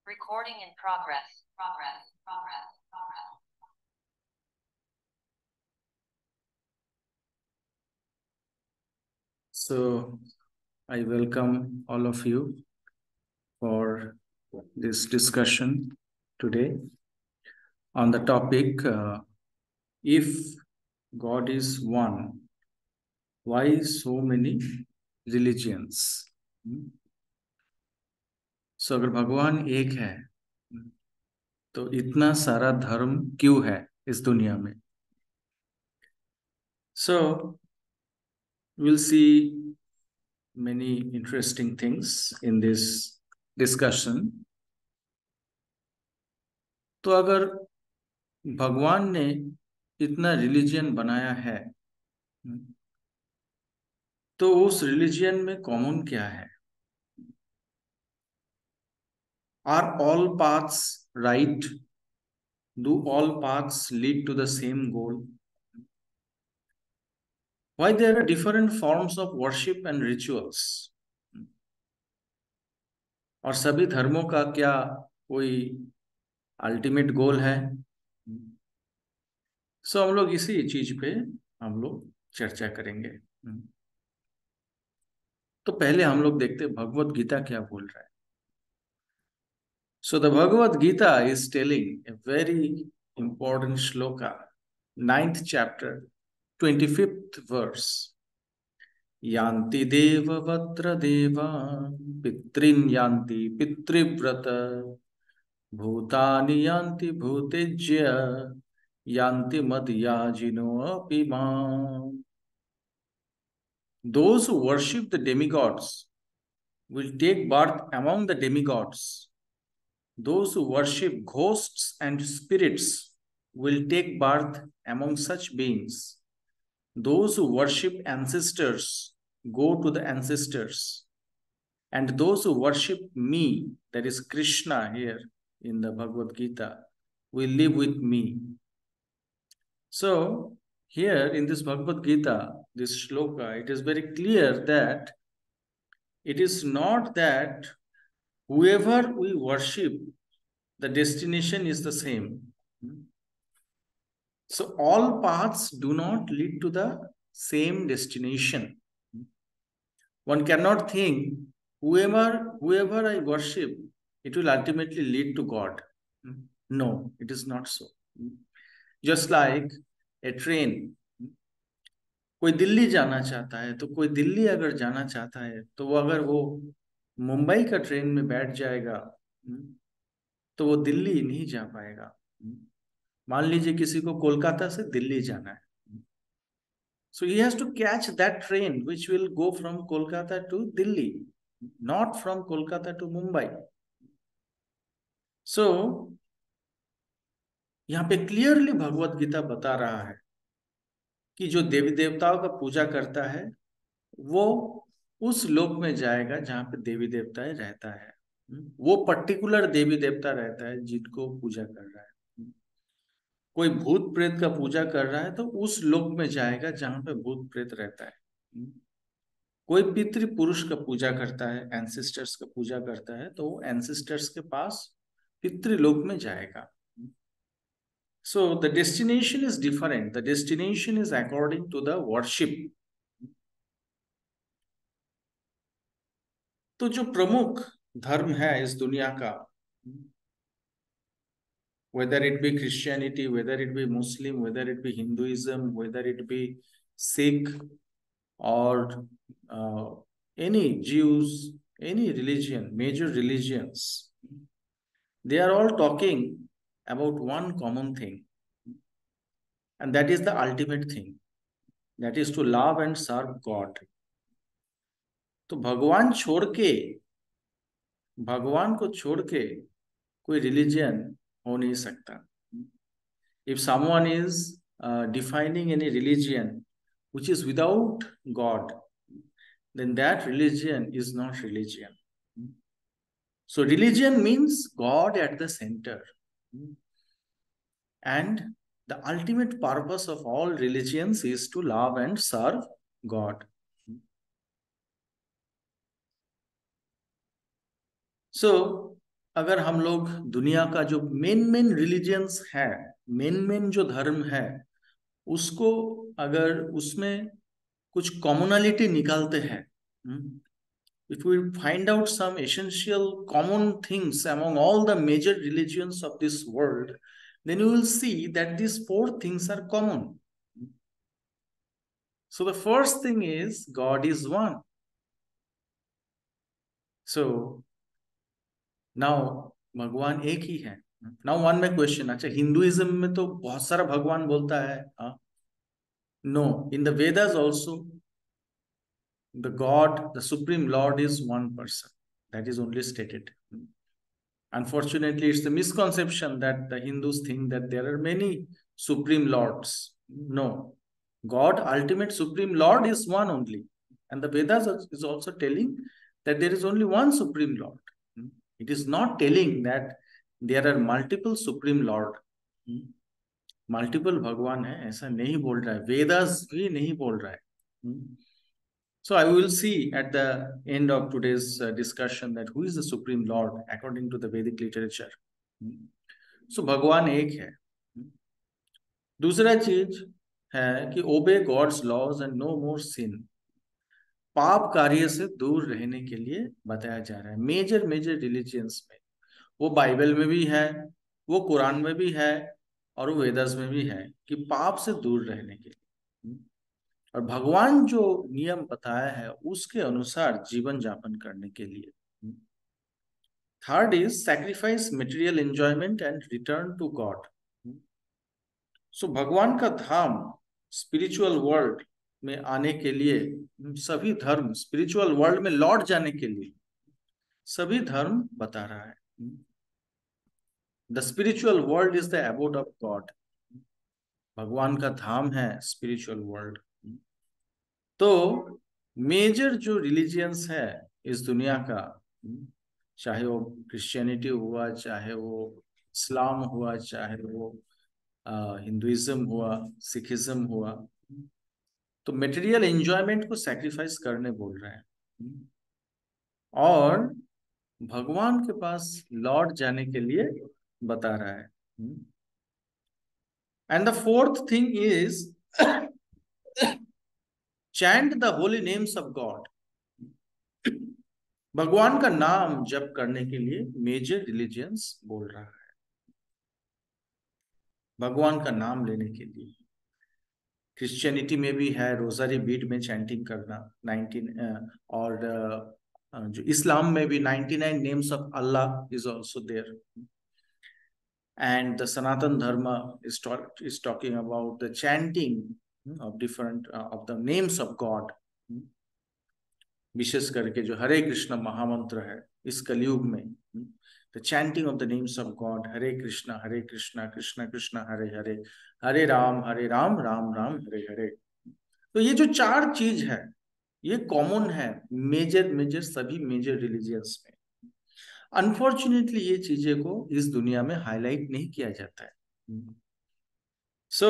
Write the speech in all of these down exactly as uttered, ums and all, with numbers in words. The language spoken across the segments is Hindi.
Recording in progress. Progress. Progress. Progress. So, I welcome all of you for this discussion today on the topic uh, if God is one, why so many religions? So, अगर भगवान एक है तो इतना सारा धर्म क्यों है इस दुनिया में? So, we'll see many interesting things in this discussion. तो अगर भगवान ने इतना रिलीजियन बनाया है तो उस रिलीजियन में कॉमन क्या है? Are all paths right? Do all paths lead to the same goal? Why there are different forms of worship and rituals? और सभी धर्मों का क्या कोई अल्टीमेट गोल है? सो so, हम लोग इसी चीज पे हम लोग चर्चा करेंगे. तो पहले हम लोग देखते भगवत गीता क्या बोल रहा है. So the Bhagavad Gita is telling a very important shloka, ninth chapter, twenty-fifth verse. Yanti deva vatra deva pitrin yanti pitrivrata bhutani yanti bhutejya yanti madhyajino apimam. Those who worship the demigods will take birth among the demigods. Those who worship ghosts and spirits will take birth among such beings. Those who worship ancestors go to the ancestors. And those who worship me, that is Krishna here in the Bhagavad Gita, will live with me. So, here in this Bhagavad Gita, this shloka, it is very clear that it is not that whoever we worship, the destination is the same. So all paths do not lead to the same destination. One cannot think whoever whoever I worship, it will ultimately lead to God. No, it is not so. Just like a train, कोई दिल्ली जाना चाहता है तो कोई दिल्ली अगर जाना चाहता है तो वो अगर वो मुंबई का ट्रेन में बैठ जाएगा तो वो दिल्ली नहीं जा पाएगा. मान लीजिए किसी को कोलकाता से दिल्ली जाना है, so he has to catch that train which will go from Kolkata to Delhi, not from Kolkata to Mumbai. So यहाँ पे क्लियरली भगवत गीता बता रहा है कि जो देवी देवताओं का पूजा करता है वो उस लोक में जाएगा जहाँ पे देवी देवताएं रहता है. वो पर्टिकुलर देवी देवता रहता है जिनको पूजा कर रहा है. कोई भूत प्रेत का पूजा कर रहा है तो उस लोक में जाएगा जहां पे भूत प्रेत रहता है. कोई पितृ पुरुष का पूजा करता है, एंसेस्टर्स का पूजा करता है तो वो एंसेस्टर्स के पास पितृलोक में जाएगा. So the destination is different. The destination is according to the worship. तो जो प्रमुख धर्म है इस दुनिया का, whether it be Christianity, whether it be Muslim, whether it be Hinduism, whether it be Sikh or uh, any Jews, any religion, major religions, they are all talking about one common thing, and that is the ultimate thing, that is to love and serve God. तो भगवान छोड़ के, भगवान को छोड़ के कोई रिलीजन हो नहीं सकता. If someone is uh, defining any religion which is without God, then that religion is not religion. So religion means God at the center. And the ultimate purpose of all religions is to love and serve God. So अगर हम लोग दुनिया का जो मेन मेन रिलीजियंस है, मेन मेन जो धर्म है, उसको अगर उसमें कुछ कॉमनलिटी निकालते हैं, if we find out some essential common things among all the major religions of this world, then you will see that these four things are common. So the first thing is God is one. So now भगवान एक ही है. Now one may question, अच्छा हिंदुइज्म में तो बहुत सारा भगवान बोलता है. हाँ? No, in the Vedas also, the God, the Supreme Lord is one person. That is only stated. Unfortunately, it's the misconception that the Hindus think that there are many Supreme Lords. No, God, ultimate Supreme Lord, is one only. And the Vedas is also telling that there is only one Supreme Lord. It is not telling that there are multiple Supreme Lord. Multiple भगवान है ऐसा नहीं बोल रहा है, वेदास भी नहीं बोल रहा है. So I will see at the end of today's uh, discussion that who is the Supreme Lord according to the Vedic literature. So भगवान एक है. दूसरा चीज है कि obey God's laws and no more sin. पाप कार्य से दूर रहने के लिए बताया जा रहा है. मेजर मेजर रिलीजियंस में, वो बाइबल में भी है, वो कुरान में भी है, और वो वेदास में भी है कि पाप से दूर रहने के लिए, और भगवान जो नियम बताया है उसके अनुसार जीवन यापन करने के लिए. Third is sacrifice material enjoyment and return to God. So भगवान का धाम स्पिरिचुअल वर्ल्ड में आने के लिए, सभी धर्म स्पिरिचुअल वर्ल्ड में लौट जाने के लिए सभी धर्म बता रहा है. The spiritual world is the abode of God. भगवान का धाम है स्पिरिचुअल वर्ल्ड. तो मेजर जो रिलीजियंस है इस दुनिया का, चाहे वो क्रिश्चियनिटी हुआ, चाहे वो इस्लाम हुआ, चाहे वो हिंदुइज्म हुआ, सिखिज्म हुआ, तो मटेरियल एंजॉयमेंट को सैक्रिफाइस करने बोल रहे हैं, और भगवान के पास लौट जाने के लिए बता रहा है. And the fourth thing is chant the holy names of God. भगवान का नाम जप करने के लिए मेजर रिलीजियंस बोल रहा है. भगवान का नाम लेने के लिए क्रिश्चियनिटी में भी है, रोजारी बीट में चैंटिंग करना नाइनटीन, और जो इस्लाम में भी ninety nine names of Allah is also there. And the Sanatan Dharma is, talk, is talking about the chanting of different uh, of the names of God. विशेष करके जो हरे कृष्ण महामंत्र है इस कलयुग में, the chanting of the names of God, हरे कृष्णा हरे कृष्णा कृष्णा कृष्णा हरे हरे, हरे राम हरे राम राम राम हरे हरे. तो ये जो चार चीज है ये कॉमन है मेजर मेजर सभी मेजर रिलीजियंस में. अनफॉर्चुनेटली ये चीजें को इस दुनिया में हाईलाइट नहीं किया जाता है. So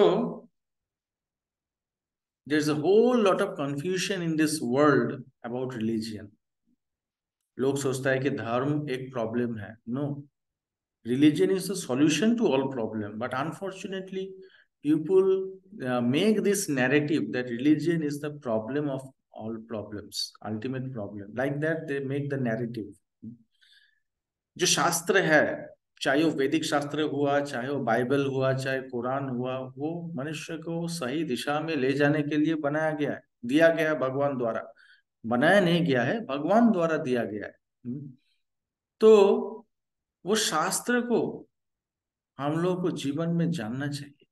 there is a whole lot of confusion in this world about religion. लोग सोचता है कि धर्म एक प्रॉब्लम है. No, religion is the solution to all problem. But unfortunately people make this narrative that religion is the problem of all problems, ultimate problem. Like that they make the narrative. जो शास्त्र है, चाहे वो वैदिक शास्त्र हुआ, चाहे वो बाइबल हुआ, चाहे कुरान हुआ, वो मनुष्य को सही दिशा में ले जाने के लिए बनाया गया है, दिया गया है भगवान द्वारा. बनाया नहीं गया है, भगवान द्वारा दिया गया है. तो वो शास्त्र को हम लोग को जीवन में जानना चाहिए.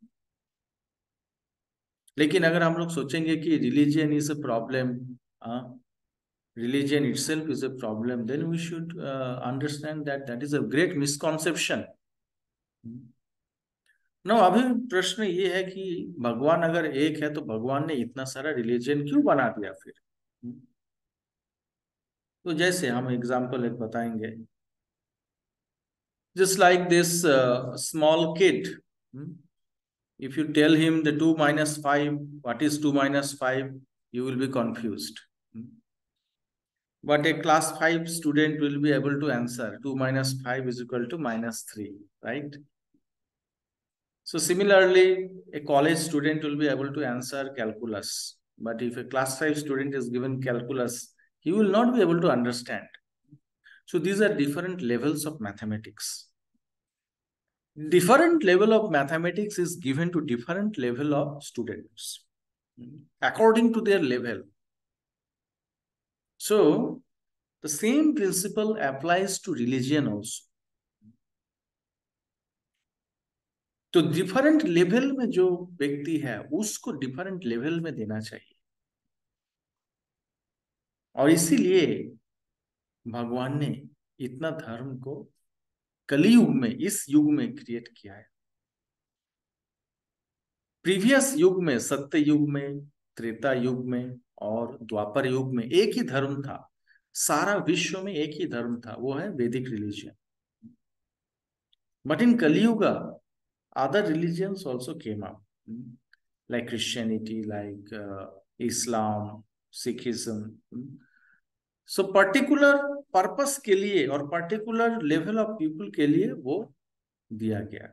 लेकिन अगर हम लोग सोचेंगे कि religion is a problem, religion itself is a problem, then we should uh, understand that that is a great misconception. now अभी प्रश्न ये है कि भगवान अगर एक है तो भगवान ने इतना सारा रिलीजन क्यों बना दिया फिर. तो जैसे हम एग्जांपल एक बताएंगे, just like this uh, small kid, if you tell him the two minus five, what is two minus five, you will be confused. but a class five student will be able to answer two minus five is equal to minus three, right? So similarly, a college student will be able to answer calculus. But if a class five student is given calculus, he will not be able to understand. So these are different levels of mathematics. Different level of mathematics is given to different level of students according to their level. So the same principle applies to religion also. तो डिफरेंट लेवल में जो व्यक्ति है उसको डिफरेंट लेवल में देना चाहिए, और इसीलिए भगवान ने इतना धर्म को कलियुग में, इस युग में क्रिएट किया है। प्रीवियस युग में, सत्य युग में, त्रेता युग में और द्वापर युग में एक ही धर्म था, सारा विश्व में एक ही धर्म था, वो है वैदिक religion. But in Kaliyuga other religions also came up, like Christianity, like uh, Islam, Sikhism. So particular purpose के लिए और particular level of people के लिए वो दिया गया।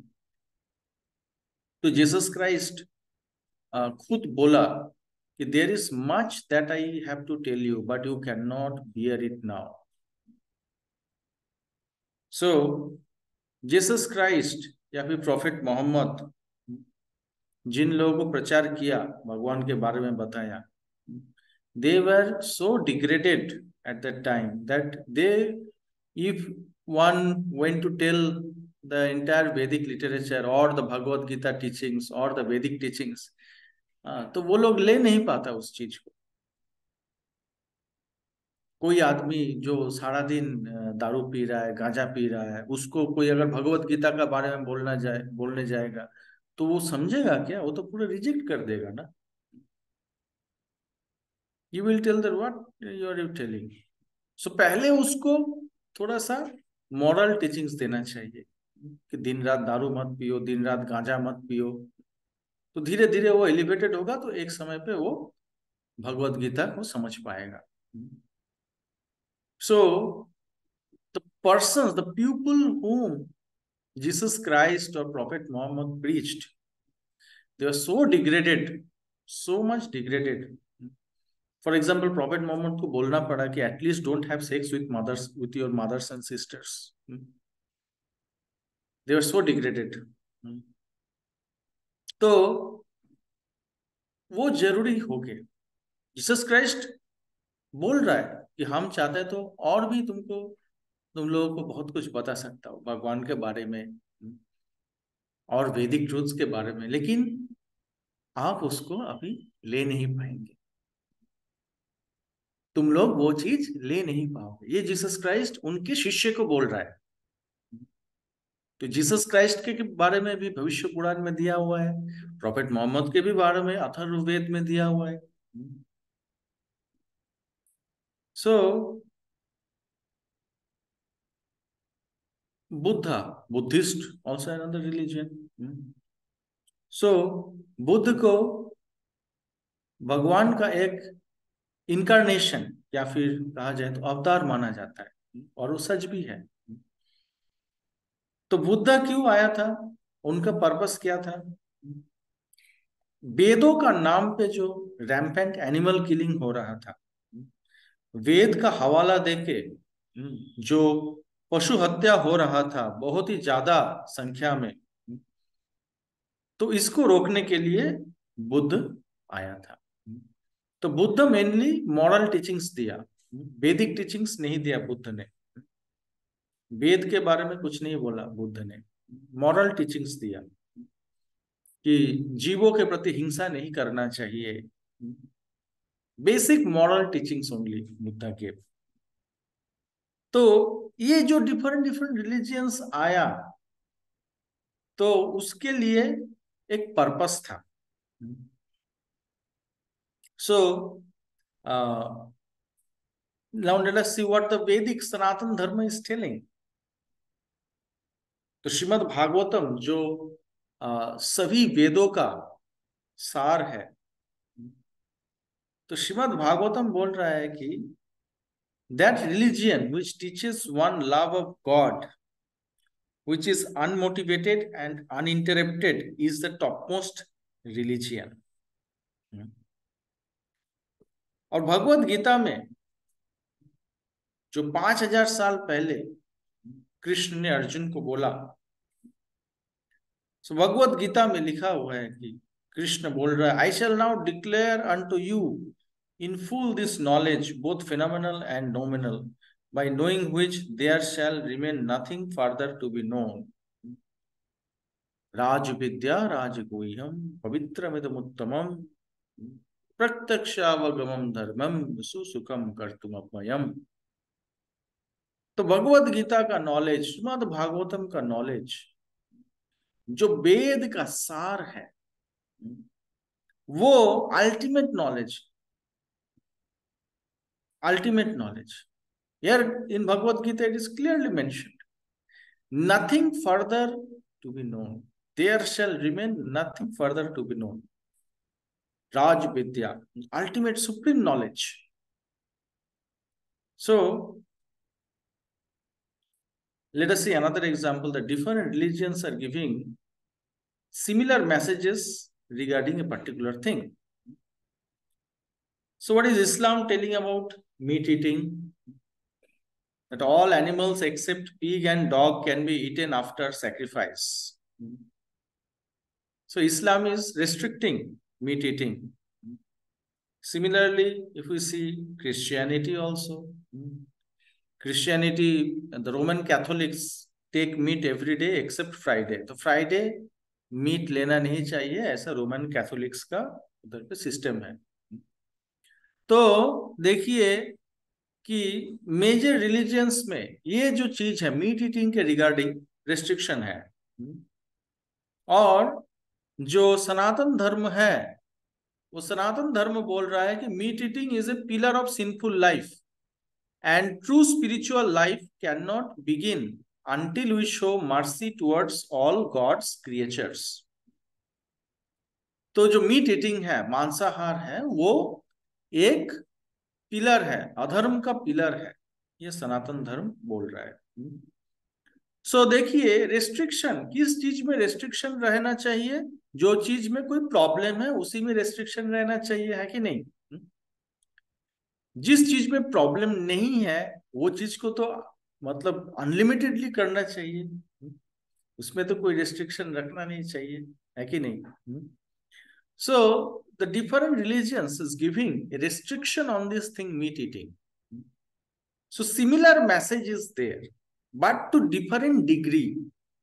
तो जीसस क्राइस्ट खुद बोला कि there is much that I have to tell you, but you cannot bear it now. So Jesus Christ या फिर प्रॉफिट मोहम्मद जिन लोगों को प्रचार किया, भगवान के बारे में बताया, they were so degraded at that time that they, if one went to tell the entire Vedic literature or the Bhagavad Gita teachings or the Vedic teachings, तो वो लोग ले नहीं पाता उस चीज को। कोई आदमी जो सारा दिन दारू पी रहा है, गांजा पी रहा है, उसको कोई अगर भगवत गीता का बारे में बोलना जाए बोलने जाएगा तो वो समझेगा क्या? वो तो पूरा रिजेक्ट कर देगा ना। You will tell that what you are you telling. So पहले उसको थोड़ा सा मॉरल टीचिंग्स देना चाहिए कि दिन रात दारू मत पियो, दिन रात गांजा मत पियो, तो धीरे धीरे वो एलिवेटेड होगा, तो एक समय पे वो भगवत गीता को समझ पाएगा। So the persons, the people whom Jesus Christ or Prophet Muhammad preached, they were so degraded, so much degraded. For example, Prophet Muhammad को बोलना पड़ा कि at least don't have sex with mothers, with your mothers and sisters. They were so degraded. तो वो जरूरी हो गया। जीसस क्राइस्ट बोल रहा है कि हम चाहते हैं तो और भी तुमको, तुम लोगों को बहुत कुछ बता सकता हूँ भगवान के बारे में और वैदिक ट्रूथ्स के बारे में, लेकिन आप उसको अभी ले नहीं पाएंगे, तुम लोग वो चीज ले नहीं पाओगे। ये जीसस क्राइस्ट उनके शिष्य को बोल रहा है। तो जीसस क्राइस्ट के बारे में भी भविष्य पुराण में दिया हुआ है, प्रॉफेट मोहम्मद के भी बारे में अथर्ववेद में दिया हुआ है। So Buddha, Buddhist also another religion. So Buddha को भगवान का एक इनकारनेशन या फिर कहा जाए तो अवतार माना जाता है, और वो सच भी है। तो बुद्धा क्यों आया था, उनका पर्पस क्या था? वेदों का नाम पे जो रैम्पेंट एनिमल किलिंग हो रहा था, वेद का हवाला देके जो पशु हत्या हो रहा था बहुत ही ज्यादा संख्या में, तो इसको रोकने के लिए बुद्ध आया था। तो बुद्ध मेनली मॉरल टीचिंग्स दिया, वैदिक टीचिंग्स नहीं दिया बुद्ध ने। वेद के बारे में कुछ नहीं बोला बुद्ध ने, मॉरल टीचिंग्स दिया कि जीवों के प्रति हिंसा नहीं करना चाहिए। Basic moral teachings only Buddha के। तो ये जो डिफरेंट डिफरेंट रिलीजियंस आया, तो उसके लिए एक पर्पस था। सो now let us see what the Vedic Sanatan Dharma is telling. तो श्रीमद् भागवतम जो uh, सभी वेदों का सार है, तो श्रीमद् भागवतम बोल रहा है कि that religion which teaches one love of God, which is unmotivated and uninterrupted, is the topmost religion. और भगवत गीता में जो पांच हजार साल पहले कृष्ण ने अर्जुन को बोला, सो भगवत गीता में लिखा हुआ है कि कृष्ण बोल रहा है, I shall now declare unto you in full this knowledge both phenomenal and nominal, by knowing which there shall remain nothing further to be known. Raj Vidya Raj Guhyam Pavitramidamuttamam Pratyakshaavagamam Dharmam Susukam Kartumapmayam. तो भगवत गीता का नॉलेज, श्रीमद् भागवतम का नॉलेज, जो वेद का सार है, वो ultimate knowledge, ultimate knowledge. Here in Bhagavad Gita it is clearly mentioned, nothing further to be known. There shall remain nothing further to be known. Raj Vidya, ultimate supreme knowledge. So, let us see another example. The different religions are giving similar messages regarding a particular thing. So, what is Islam telling about meat eating? That all animals except pig and dog can be eaten after sacrifice. So Islam is restricting meat eating. Similarly, if we see Christianity also, Christianity, the Roman Catholics take meat every day except Friday. तो Friday meat लेना नहीं चाहिए, ऐसा रोमन कैथोलिक्स का उधर पे सिस्टम है. तो देखिए कि मेजर रिलीजियंस में ये जो चीज है मीट ईटिंग के रिगार्डिंग रेस्ट्रिक्शन है, और जो सनातन धर्म है वो सनातन धर्म बोल रहा है कि meat eating is a pillar of sinful life and true spiritual life can not begin until we show mercy towards all God's creatures. तो जो मीट ईटिंग है, मांसाहार है, वो एक पिलर है, अधर्म का पिलर है, ये सनातन धर्म बोल रहा है. सो so, देखिए रेस्ट्रिक्शन, किस चीज में रेस्ट्रिक्शन रहना चाहिए? जो चीज में कोई प्रॉब्लम है उसी में रेस्ट्रिक्शन रहना चाहिए, है कि नहीं? जिस चीज में प्रॉब्लम नहीं है वो चीज को तो मतलब अनलिमिटेडली करना चाहिए, उसमें तो कोई रेस्ट्रिक्शन रखना नहीं चाहिए, है कि नहीं? So the different religions is giving a restriction on this thing, meat eating. So similar message is there, but to different degree,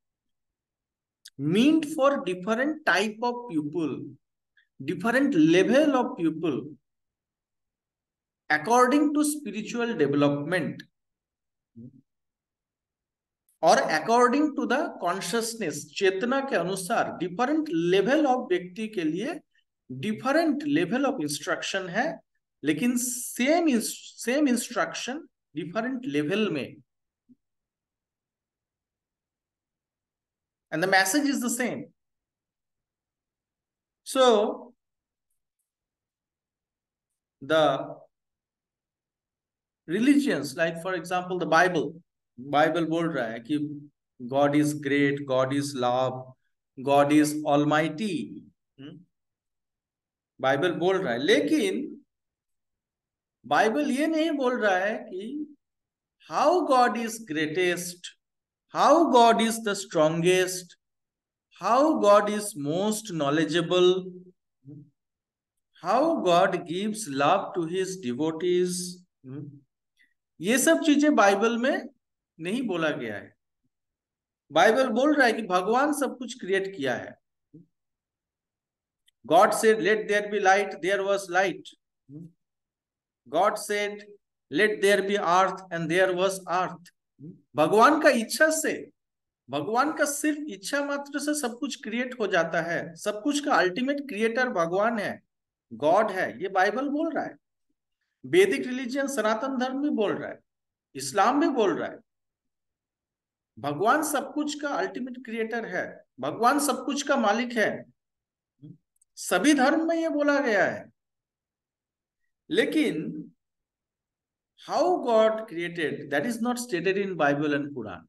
meant for different type of people, different level of people, according to spiritual development और अकॉर्डिंग टू द कॉन्शियसनेस, चेतना के अनुसार डिफरेंट लेवल ऑफ व्यक्ति के लिए डिफरेंट लेवल ऑफ इंस्ट्रक्शन है, लेकिन same same instruction different level में, and the message is the same. So the religions, like for example the Bible, Bible बोल रहा है कि God is great, God is love, God is almighty, Bible बोल रहा है. लेकिन बाइबल ये नहीं बोल रहा है कि how God is greatest, how God is the strongest, how God is most knowledgeable, how God gives love to his devotees. ये सब चीजें बाइबल में नहीं बोला गया है. बाइबल बोल रहा है कि भगवान सब कुछ क्रिएट किया है. God said, let there be light, there was light. God said, let there be earth, and there was earth. भगवान का इच्छा से, भगवान का सिर्फ इच्छा मात्र से सब कुछ क्रिएट हो जाता है. सब कुछ का अल्टीमेट क्रिएटर भगवान है, गॉड है, ये बाइबल बोल रहा है. वैदिक रिलीजियन, सनातन धर्म भी बोल रहा है, इस्लाम भी बोल रहा है. भगवान सब कुछ का अल्टीमेट क्रिएटर है, भगवान सब कुछ का मालिक है. सभी धर्म में ये बोला गया है. लेकिन how God created, that is not stated in Bible and Quran.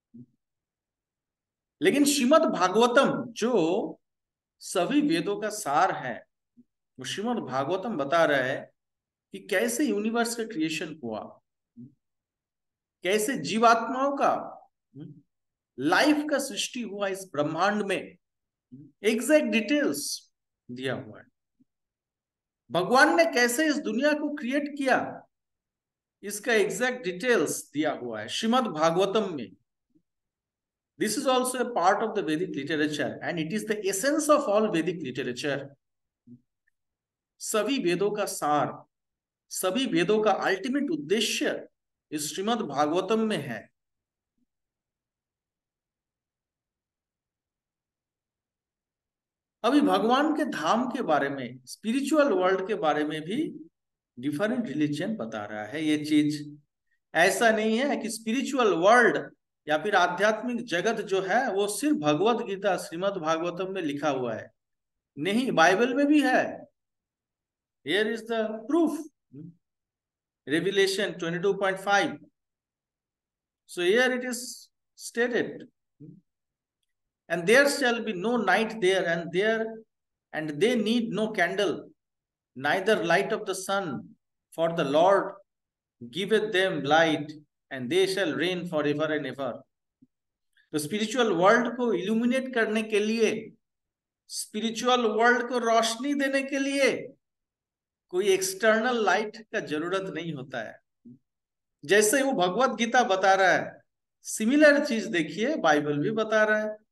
लेकिन श्रीमद् भागवतम जो सभी वेदों का सार है, वो श्रीमद् भागवतम बता रहा है कि कैसे यूनिवर्स का क्रिएशन हुआ, कैसे जीवात्माओं का, लाइफ का सृष्टि हुआ इस ब्रह्मांड में। एग्जैक्ट डिटेल्स दिया हुआ है। भगवान ने कैसे इस दुनिया को क्रिएट किया, इसका एग्जैक्ट डिटेल्स दिया हुआ है श्रीमद् भागवतम में। This is also a part of the Vedic literature and it is the essence of all Vedic literature. सभी वेदों का सार, सभी वेदों का अल्टीमेट उद्देश्य इस श्रीमद् भागवतम में है। अभी भगवान के धाम के बारे में, स्पिरिचुअल वर्ल्ड के बारे में भी डिफरेंट रिलीजन बता रहा है। ये चीज ऐसा नहीं है कि स्पिरिचुअल वर्ल्ड या फिर आध्यात्मिक जगत जो है वो सिर्फ भगवत गीता श्रीमद् भागवतम में लिखा हुआ है, नहीं, बाइबल में भी है। Here is the proof. Revelation twenty-two point five. So here it is stated, and there shall be no night there, and there, and they need no candle, neither light of the sun, for the Lord giveth them light, and they shall reign forever and ever. तो स्पिरिचुअल वर्ल्ड को इल्यूमिनेट करने के लिए, स्पिरिचुअल वर्ल्ड को रोशनी देने के लिए कोई एक्सटर्नल लाइट का जरूरत नहीं होता है। जैसे वो भगवत गीता बता रहा है, सिमिलर चीज देखिए बाइबल भी बता रहा है।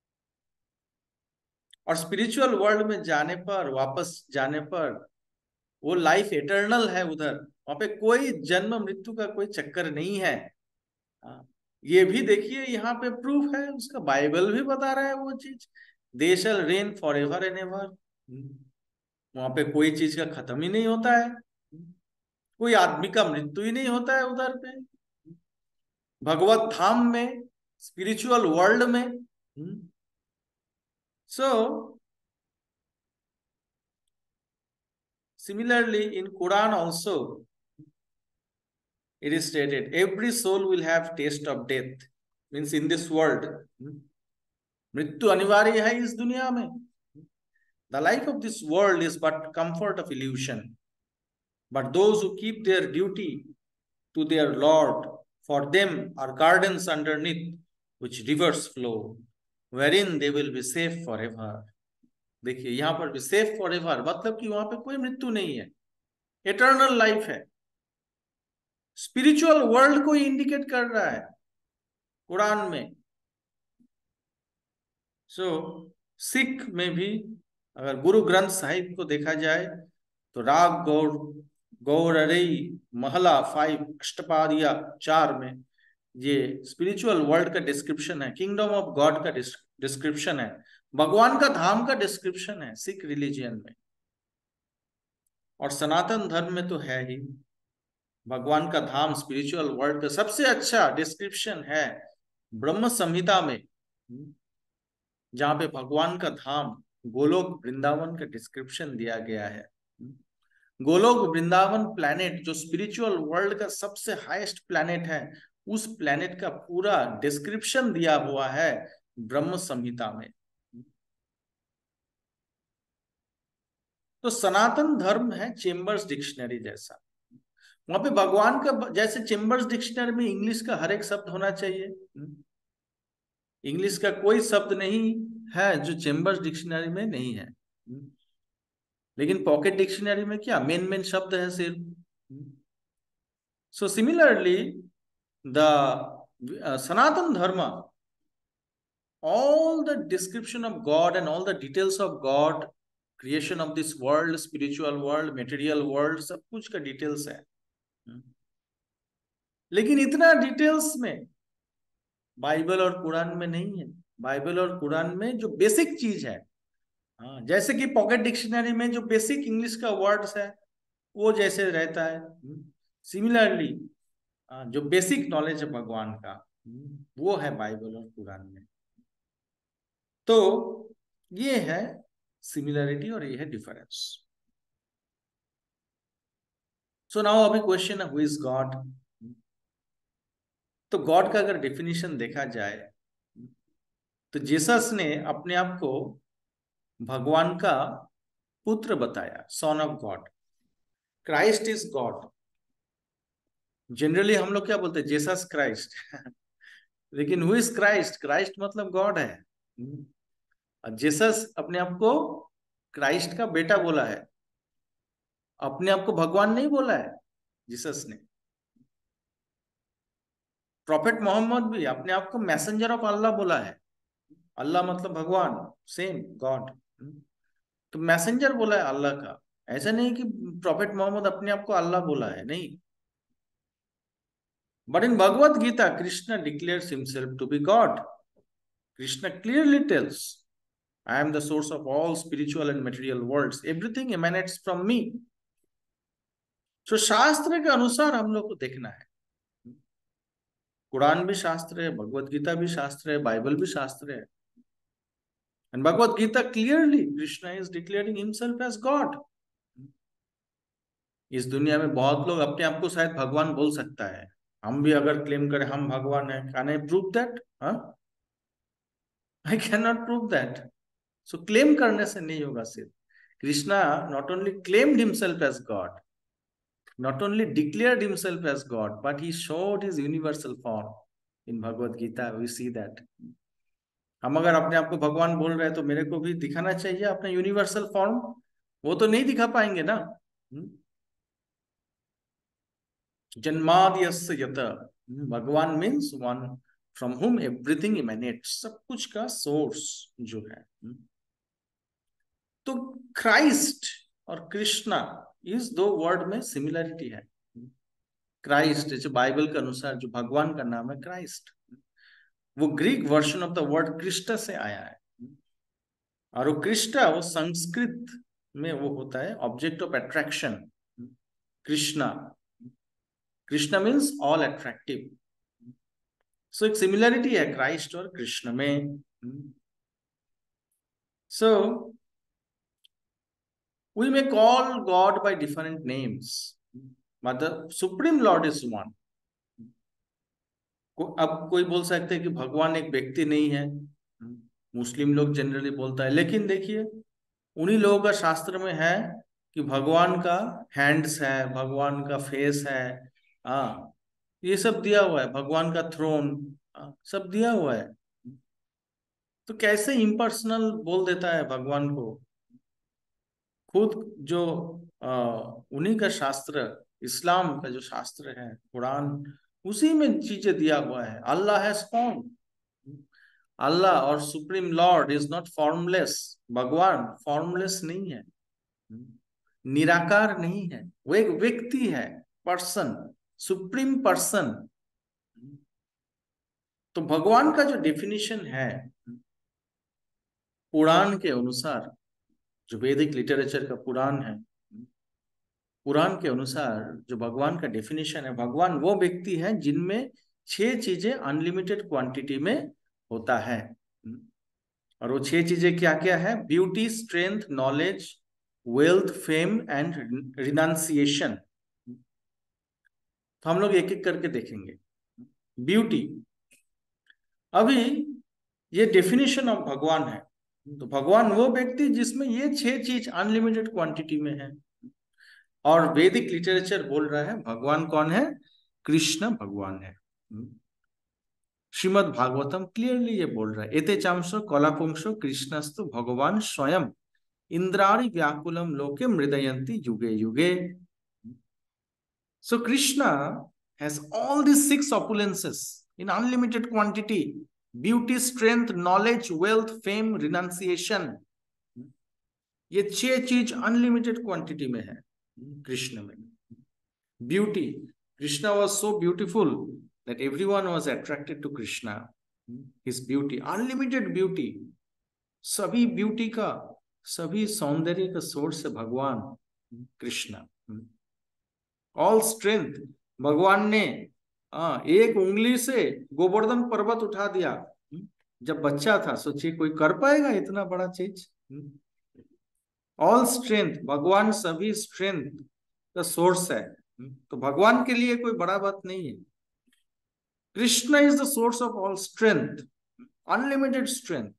और स्पिरिचुअल वर्ल्ड में जाने पर, वापस जाने पर, वो लाइफ एटर्नल है उधर, वहां पे कोई जन्म मृत्यु का कोई चक्कर नहीं है। ये भी देखिए यहाँ पे प्रूफ है, उसका बाइबल भी बता रहा है वो चीज। They shall reign for ever and ever. वहां पे कोई चीज का खत्म ही नहीं होता है, कोई आदमी का मृत्यु ही नहीं होता है उधर पे, भगवत धाम में, स्पिरिचुअल वर्ल्ड में। So similarly in Quran also it is stated every soul will have taste of death, means in this world मृत्यु अनिवार्य है इस दुनिया में। The life of this world is but comfort of illusion, but those who keep their duty to their Lord, for them are gardens underneath which rivers flow, wherein they will be safe forever. देखिए यहाँ पर भी safe forever मतलब कि वहां पे कोई मृत्यु नहीं है, एटर्नल लाइफ है। स्पिरिचुअल वर्ल्ड को इंडिकेट कर रहा है कुरान में। सो so, सिख में भी अगर गुरु ग्रंथ साहिब को देखा जाए तो राग गौर गौरई महला फाइव अष्टपादिया चार में ये स्पिरिचुअल वर्ल्ड का डिस्क्रिप्शन है, किंगडम ऑफ गॉड का डिस्क्रिप्शन है, भगवान का धाम का डिस्क्रिप्शन है सिख रिलीजियन में। और सनातन धर्म में तो है ही, भगवान का धाम स्पिरिचुअल वर्ल्ड का सबसे अच्छा डिस्क्रिप्शन है ब्रह्म संहिता में, जहां पे भगवान का धाम गोलोक वृंदावन का डिस्क्रिप्शन दिया गया है। गोलोक वृंदावन प्लैनेट जो स्पिरिचुअल वर्ल्ड का सबसे हाईएस्ट प्लैनेट है, उस प्लैनेट का पूरा डिस्क्रिप्शन दिया हुआ है ब्रह्म संहिता में। तो सनातन धर्म है चेम्बर्स डिक्शनरी जैसा। वहां पे भगवान का, जैसे चेम्बर्स डिक्शनरी में इंग्लिश का हर एक शब्द होना चाहिए, इंग्लिश का कोई शब्द नहीं है जो चेम्बर्स डिक्शनरी में नहीं है। लेकिन पॉकेट डिक्शनरी में क्या मेन मेन शब्द है सिर्फ। सो सिमिलरली द सनातन धर्म, all the description of God and all the details of God, creation of this world, spiritual world, material world, सब कुछ का डिटेल्स है। लेकिन इतना डिटेल्स में बाइबल और कुरान में नहीं है। बाइबल और कुरान में जो बेसिक चीज है, हाँ, जैसे कि पॉकेट डिक्शनरी में जो बेसिक इंग्लिश का वर्ड्स है वो जैसे रहता है, सिमिलरली जो बेसिक नॉलेज है भगवान का वो है बाइबल और कुरान में। तो ये है सिमिलरिटी और ये है डिफरेंस। सो नाउ अभी क्वेश्चन है, हु इज गॉड? तो गॉड का अगर डेफिनेशन देखा जाए तो जीसस ने अपने आप को भगवान का पुत्र बताया, son of God. Christ is God. Generally हम लोग क्या बोलते हैं, जीसस क्राइस्ट लेकिन हु इज क्राइस्ट? क्राइस्ट मतलब गॉड है। जीसस अपने आप को क्राइस्ट का बेटा बोला है, अपने आप को भगवान नहीं बोला है जीसस ने। प्रॉफेट मोहम्मद भी अपने आप को मैसेंजर ऑफ अल्लाह बोला है। अल्लाह मतलब भगवान, सेम गॉड। तो मैसेंजर बोला है अल्लाह का। ऐसा नहीं कि प्रॉफेट मोहम्मद अपने आप को अल्लाह बोला है, नहीं। But in Bhagavad Gita Krishna declares himself to be God. Krishna clearly tells, I am the source of all spiritual and material worlds. Everything emanates from me. So शास्त्र के अनुसार हम लोग को देखना है। कुरान भी शास्त्र है, भगवत गीता भी शास्त्र है, बाइबल भी शास्त्र है। And Bhagavad Gita clearly Krishna is declaring himself as God. इस दुनिया में बहुत लोग अपने आप को शायद भगवान बोल सकता है। हम भी अगर क्लेम करें हम भगवान हैं, can I prove that? हाँ? I cannot prove that. So claim करने से नहीं होगा सिर्फ। Krishna not only claimed himself as God, not only declared himself as God, but he showed his universal form. In Bhagavad Gita, we see that. हम अगर अपने आप को भगवान बोल रहे हैं तो मेरे को भी दिखाना चाहिए अपना यूनिवर्सल फॉर्म। वो तो नहीं दिखा पाएंगे ना। जन्माद्यस्य यत, भगवान means one from whom everything emanates, सब कुछ का सोर्स जो है। तो क्राइस्ट और कृष्णा इस दो वर्ड में सिमिलरिटी है। क्राइस्ट जो बाइबल के अनुसार जो भगवान का नाम है क्राइस्ट, वो Greek version of the word Christa से आया है। और वो क्रिस्टा वो संस्कृत में वो होता है object of attraction. Krishna, Krishna means all attractive. सो एक सिमिलरिटी है क्राइस्ट और कृष्ण में। So we may call God by different names, मतलब सुप्रीम लॉर्ड इज वन। अब कोई बोल सकते हैं कि भगवान एक व्यक्ति नहीं है, मुस्लिम लोग जनरली बोलता है। लेकिन देखिए उन्हीं लोगों का शास्त्र में है कि भगवान का हैंड्स है, भगवान का फेस है, हाँ ये सब दिया हुआ है, भगवान का थ्रोन सब दिया हुआ है। तो कैसे इम्पर्सनल बोल देता है भगवान को? खुद जो उन्हीं का शास्त्र, इस्लाम का जो शास्त्र है कुरान, उसी में चीजें दिया हुआ है। अल्लाह हैज फॉर्म, अल्लाह और supreme lord is not formless. भगवान फॉर्मलेस नहीं है, निराकार नहीं है, वो एक व्यक्ति है, पर्सन, सुप्रीम पर्सन। तो भगवान का जो डेफिनेशन है पुराण के अनुसार, जो वैदिक लिटरेचर का पुराण है, पुराण के अनुसार जो भगवान का डेफिनेशन है, भगवान वो व्यक्ति है जिनमें छह चीजें अनलिमिटेड क्वांटिटी में होता है। और वो छह चीजें क्या क्या है? Beauty, strength, knowledge, wealth, fame and renunciation. तो हम लोग एक एक करके देखेंगे। ब्यूटी, अभी ये डेफिनेशन ऑफ भगवान है। तो भगवान वो व्यक्ति जिसमें ये छह चीज अनलिमिटेड क्वांटिटी में है। और वैदिक लिटरेचर बोल रहा है भगवान कौन है? कृष्ण भगवान है। श्रीमद् भागवतम क्लियरली ये बोल रहा है, एते चांसो कलापुंसो कृष्णस्तु भगवान स्वयं इंद्राणि व्याकुलम लोके मृदयंती युगे युगे। So Krishna has all these six opulences in unlimited quantity: beauty, strength, knowledge, wealth, fame, renunciation. ये छह चीज अनलिमिटेड क्वांटिटी में है कृष्ण में। Beauty, Krishna was so beautiful that everyone was attracted to Krishna. His beauty, unlimited beauty. सभी ब्यूटी का, सभी सौंदर्य का सोर्स है भगवान कृष्ण। ऑल स्ट्रेंथ, भगवान ने आ, एक उंगली से गोवर्धन पर्वत उठा दिया जब बच्चा था। सोचिए कोई कर पाएगा इतना बड़ा चीज? ऑल स्ट्रेंथ, भगवान सभी स्ट्रेंथ का सोर्स है। तो भगवान के लिए कोई बड़ा बात नहीं है। Krishna is the source of all strength, unlimited strength,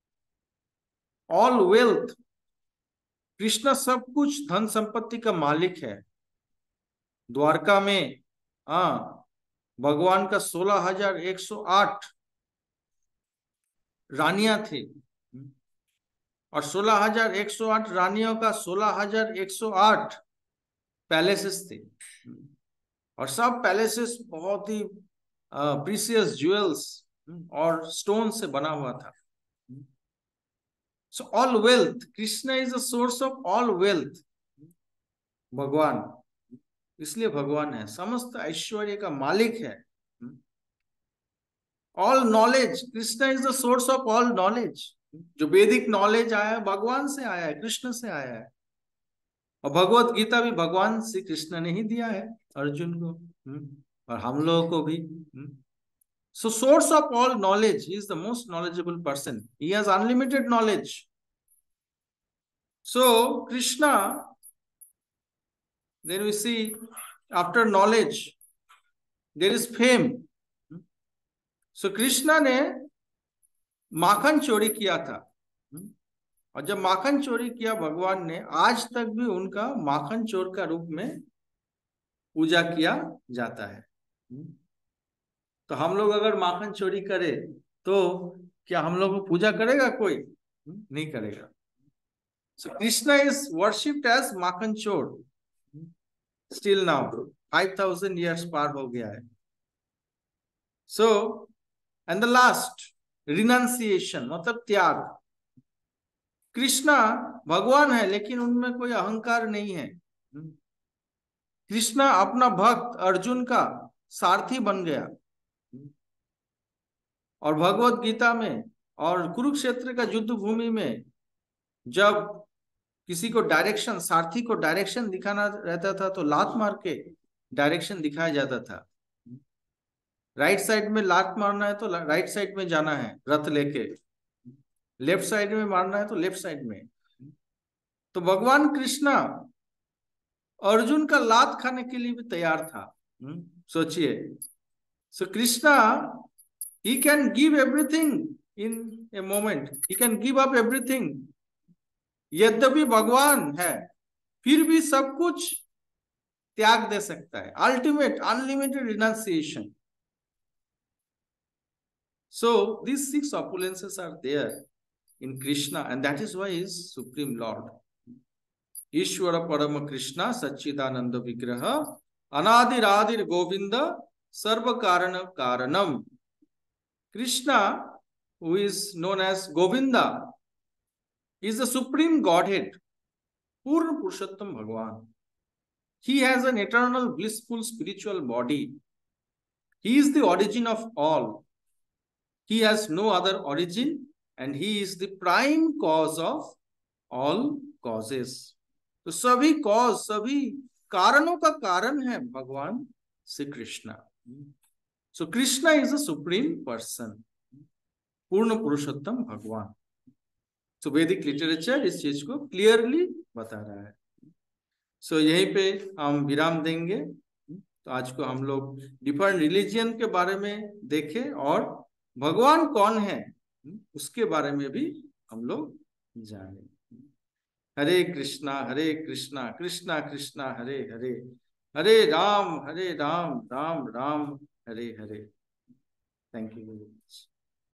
all wealth. Krishna सब कुछ धन संपत्ति का मालिक है। द्वारका में हाँ भगवान का सोलह हजार एक सौ आठ रानियां थी, और सोलह हजार एक सौ आठ रानियों का सोलह हजार एक सौ आठ पैलेसेस थे, और सब पैलेसेस बहुत ही प्रीसियस ज्वेल्स और स्टोन से बना हुआ था। So all wealth, Krishna is the source of all wealth. भगवान इसलिए भगवान है, समस्त ऐश्वर्य का मालिक है। All knowledge, Krishna is the source of all knowledge. जो वैदिक नॉलेज आया है भगवान से आया है, कृष्ण से आया है। और भगवत गीता भी भगवान श्री कृष्ण ने ही दिया है अर्जुन को, और हम लोगों को भी। So source of all knowledge, he is the most knowledgeable person, he has unlimited knowledge. So Krishna, then we see after knowledge there is fame. So Krishna ने माखन चोरी किया था, और जब माखन चोरी किया भगवान ने, आज तक भी उनका माखन चोर का रूप में पूजा किया जाता है। तो हम लोग अगर माखन चोरी करें तो क्या हम लोग को पूजा करेगा? कोई नहीं करेगा। So Krishna is worshipped as माखन चोर still now, five thousand years पार हो गया है। So and the last renunciation, मतलब त्याग। कृष्णा भगवान है लेकिन उनमें कोई अहंकार नहीं है। कृष्णा अपना भक्त अर्जुन का सारथी बन गया, और भगवत गीता में और कुरुक्षेत्र का युद्ध भूमि में जब किसी को डायरेक्शन, सारथी को डायरेक्शन दिखाना रहता था तो लात मार के डायरेक्शन दिखाया जाता था। राइट साइड में लात मारना है तो राइट साइड में जाना है रथ लेके, लेफ्ट साइड में मारना है तो लेफ्ट साइड में। तो भगवान कृष्णा अर्जुन का लात खाने के लिए भी तैयार था। सोचिए, so Krishna he can give everything in a moment, he can give up everything. यद्यपि भगवान है फिर भी सब कुछ त्याग दे सकता है। Ultimate unlimited renunciation. So these six opulences are there in Krishna, and that is why he is Supreme Lord. Ishvara Parama Krishna Satchidananda Vigraha Anadiradir Govinda Sarva Karana Karanam. Krishna, who is known as Govinda, is the Supreme Godhead, Purna Purushottam Bhagavan. He has an eternal blissful spiritual body. He is the origin of all. He has no other origin, and he is the prime cause of all causes. तो सभी कॉज, सभी कारणों का कारण है भगवान Shri Krishna. So Krishna is a supreme person, पूर्ण पुरुषोत्तम भगवान। सो वैदिक लिटरेचर इस चीज को क्लियरली बता रहा है। सो so, यहीं पे हम विराम देंगे। तो आज को हम लोग डिफरेंट रिलीजियन के बारे में देखे, और भगवान कौन है उसके बारे में भी हम लोग जाने। Hare Krishna Hare Krishna Krishna Krishna Hare Hare, Hare Ram Hare Ram Ram Ram Hare Hare. Thank you very much.